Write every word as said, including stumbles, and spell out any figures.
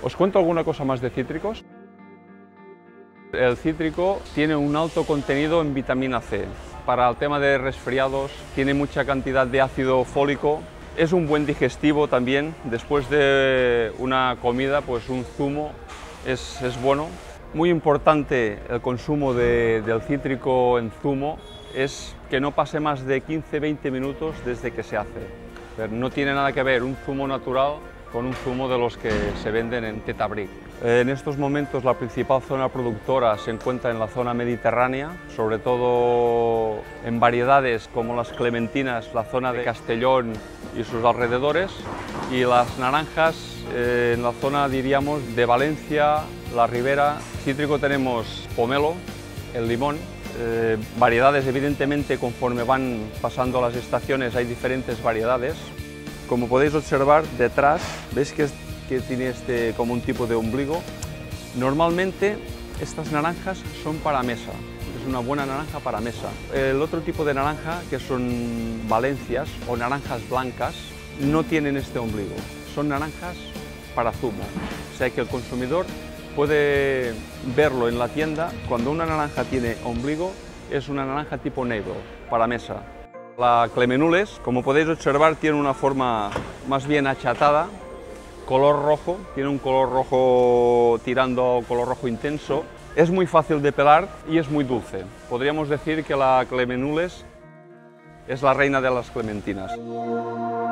Os cuento alguna cosa más de cítricos. El cítrico tiene un alto contenido en vitamina C. Para el tema de resfriados, tiene mucha cantidad de ácido fólico. Es un buen digestivo también. Después de una comida, pues un zumo es, es bueno. Muy importante el consumo de, del cítrico en zumo es que no pase más de quince a veinte minutos desde que se hace. Pero no tiene nada que ver un zumo natural con un zumo de los que se venden en Tetabric. En estos momentos la principal zona productora se encuentra en la zona mediterránea, sobre todo en variedades como las clementinas, la zona de Castellón y sus alrededores, y las naranjas eh, en la zona, diríamos, de Valencia, la Ribera. Cítrico tenemos pomelo, el limón, eh, variedades evidentemente conforme van pasando las estaciones hay diferentes variedades. Como podéis observar detrás, veis que, es, que tiene este como un tipo de ombligo. Normalmente estas naranjas son para mesa, es una buena naranja para mesa. El otro tipo de naranja, que son valencias o naranjas blancas, no tienen este ombligo, son naranjas para zumo. O sea que el consumidor puede verlo en la tienda, cuando una naranja tiene ombligo es una naranja tipo negro, para mesa. La Clemenules, como podéis observar, tiene una forma más bien achatada, color rojo, tiene un color rojo tirando a color rojo intenso. Es muy fácil de pelar y es muy dulce. Podríamos decir que la Clemenules es la reina de las clementinas.